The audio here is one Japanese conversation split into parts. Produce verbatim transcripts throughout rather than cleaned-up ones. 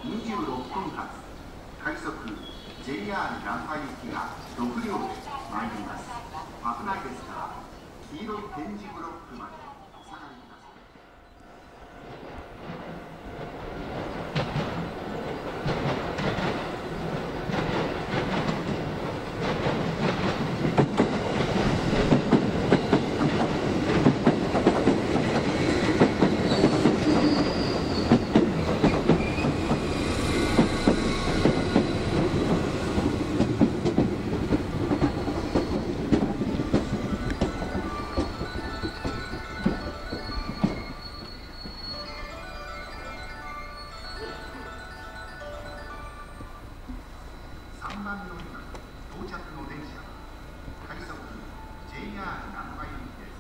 にじゅうろっぷん発快速 ジェイアール ランパ行きがろくりょうで参ります。危ないですから黄色い点字ブロックまでお下がりください。さんばん乗り場到着の電車は快速 ジェイアール 難波行きです。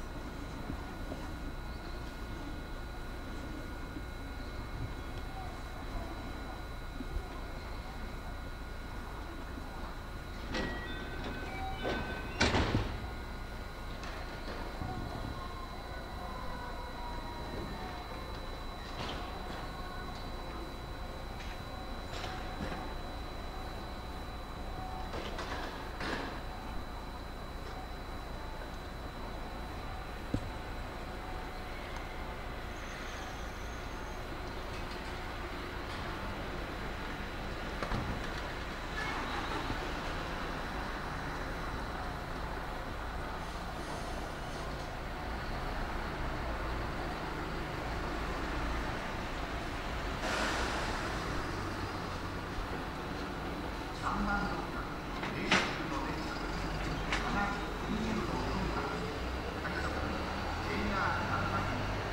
さんばん乗り場停車中の電車はしちじにじゅうろっぷん発快速 ジェイアール 難波行きです。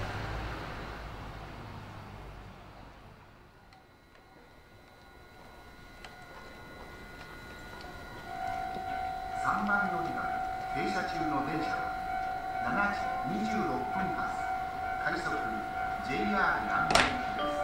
さんばん乗り場停車中の電車はしちじにじゅうろっぷん発快速 ジェイアール 難波行きです。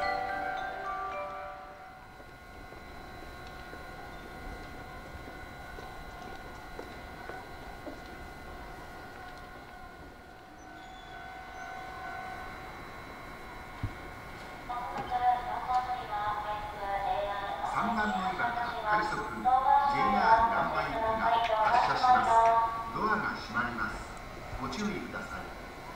さんばん乗り場から快速 ジェイアール 難波行きが発車します。ドアが閉まります。ご注意ください。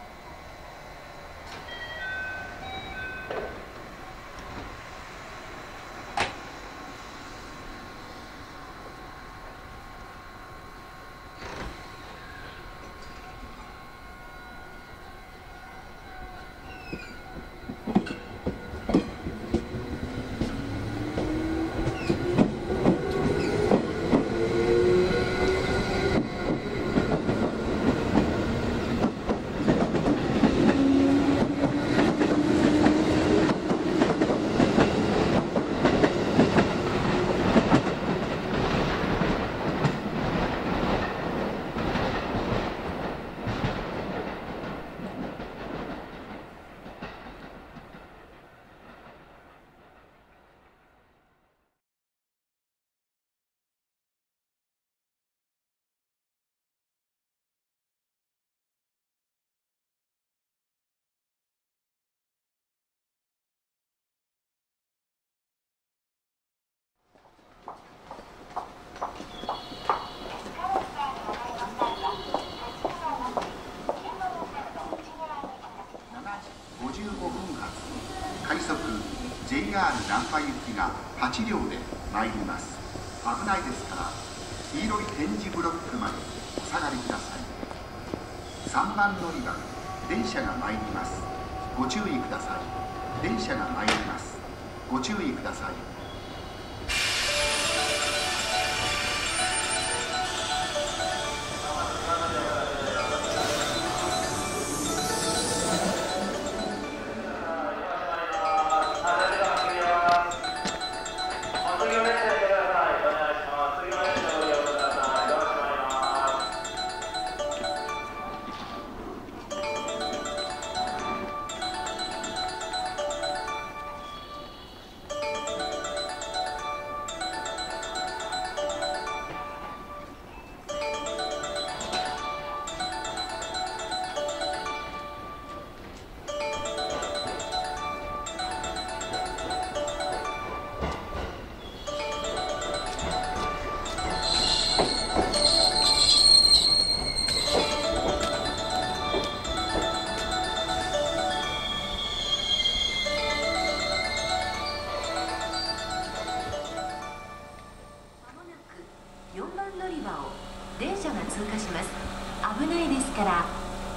ごじゅうごふん発快速 ジェイアール 難波行きがはちりょうで参ります。危ないですから黄色い点字ブロックまでお下がりください。さんばん乗り場電車が参ります。ご注意ください。電車が参ります。ご注意ください。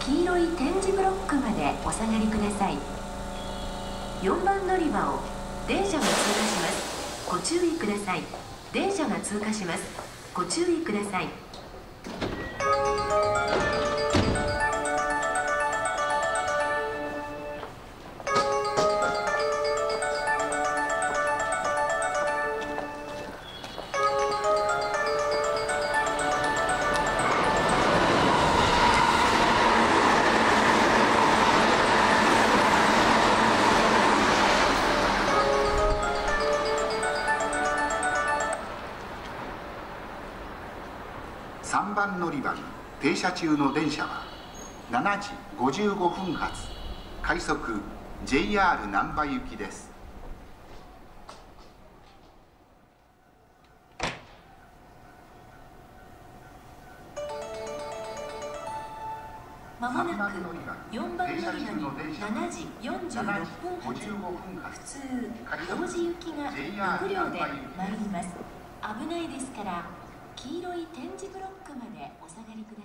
黄色い点字ブロックまでお下がりください。よんばん乗り場を電車が通過します。ご注意ください。電車が通過します。ご注意ください。 さんばん乗り場に停車中の電車はしちじごじゅうごふん発快速 ジェイアール 難波行きです。 まもなくよんばん乗り場にしちじよんじゅうろっぷん発普通同時行きがろくりょうで参ります。危ないですから黄色い点字ブロックまでお下がりください。